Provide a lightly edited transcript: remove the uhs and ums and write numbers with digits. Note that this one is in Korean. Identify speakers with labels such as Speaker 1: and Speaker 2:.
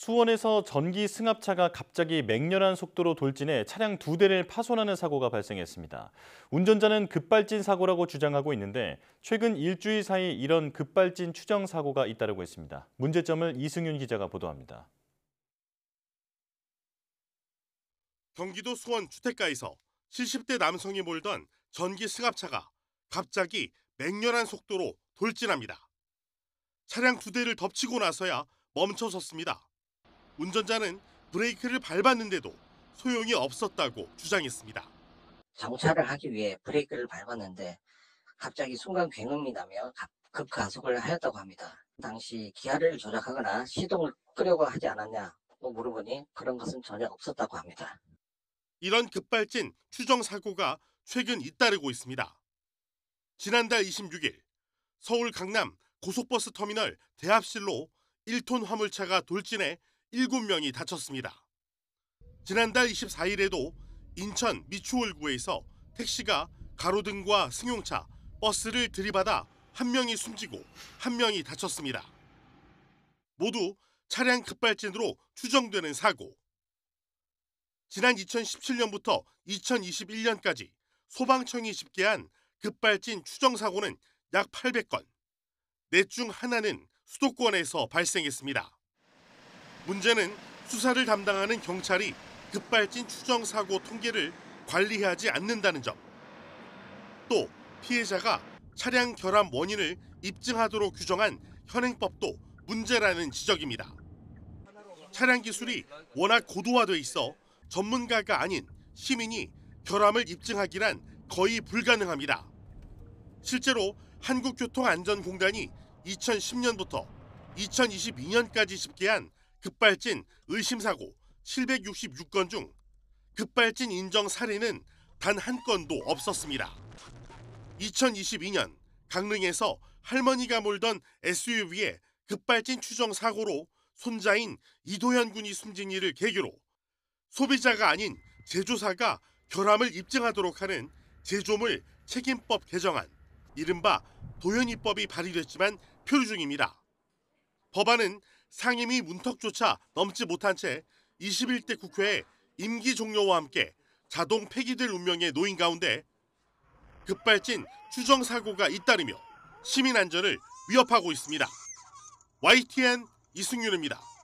Speaker 1: 수원에서 전기 승합차가 갑자기 맹렬한 속도로 돌진해 차량 2대를 파손하는 사고가 발생했습니다. 운전자는 급발진 사고라고 주장하고 있는데 최근 일주일 사이 이런 급발진 추정 사고가 잇따르고 있습니다. 문제점을 이승윤 기자가 보도합니다.
Speaker 2: 경기도 수원 주택가에서 70대 남성이 몰던 전기 승합차가 갑자기 맹렬한 속도로 돌진합니다. 차량 2대를 덮치고 나서야 멈춰섰습니다. 운전자는 브레이크를 밟았는데도 소용이 없었다고 주장했습니다.
Speaker 3: 정차를 하기 위해 브레이크를 밟았는데 갑자기 순간 굉음이 나며 급가속을 하였다고 합니다. 당시 기아를 조작하거나 시동을 끄려고 하지 않았냐고 물어보니 그런 것은 전혀 없었다고 합니다.
Speaker 2: 이런 급발진 추정 사고가 최근 잇따르고 있습니다. 지난달 26일 서울 강남 고속버스 터미널 대합실로 1톤 화물차가 돌진해 7명이 다쳤습니다. 지난달 24일에도 인천 미추홀구에서 택시가 가로등과 승용차, 버스를 들이받아 1명이 숨지고 1명이 다쳤습니다. 모두 차량 급발진으로 추정되는 사고. 지난 2017년부터 2021년까지 소방청이 집계한 급발진 추정 사고는 약 800건, 넷 중 하나는 수도권에서 발생했습니다. 문제는 수사를 담당하는 경찰이 급발진 추정 사고 통계를 관리하지 않는다는 점. 또 피해자가 차량 결함 원인을 입증하도록 규정한 현행법도 문제라는 지적입니다. 차량 기술이 워낙 고도화돼 있어 전문가가 아닌 시민이 결함을 입증하기란 거의 불가능합니다. 실제로 한국교통안전공단이 2010년부터 2022년까지 집계한 급발진 의심사고 766건 중 급발진 인정 사례는 단 한 건도 없었습니다. 2022년 강릉에서 할머니가 몰던 SUV의 급발진 추정 사고로 손자인 이도현 군이 숨진 일을 계기로 소비자가 아닌 제조사가 결함을 입증하도록 하는 제조물 책임법 개정안, 이른바 도현이법이 발의됐지만 표류 중입니다. 법안은 상임위 문턱조차 넘지 못한 채 21대 국회에 임기 종료와 함께 자동 폐기될 운명에 놓인 가운데 급발진 추정 사고가 잇따르며 시민 안전을 위협하고 있습니다. YTN 이승윤입니다.